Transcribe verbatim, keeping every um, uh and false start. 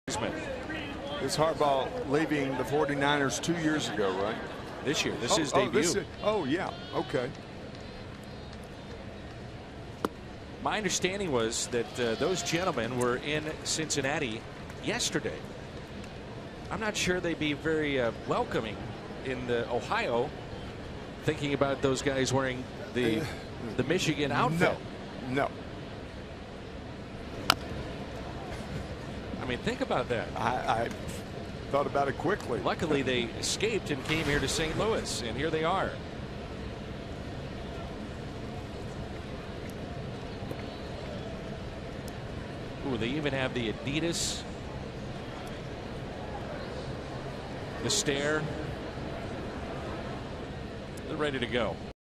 This Harbaugh leaving the forty-niners two years ago, right? This year. This oh, is oh, debut. This is, oh, yeah. Okay. My understanding was that uh, those gentlemen were in Cincinnati yesterday. I'm not sure they'd be very uh, welcoming in the Ohio, thinking about those guys wearing the the Michigan outfit. No, no. I mean, think about that. I, I thought about it quickly. Luckily, they escaped and came here to Saint Louis, and here they are. Ooh, they even have the Adidas, the stare. They're ready to go.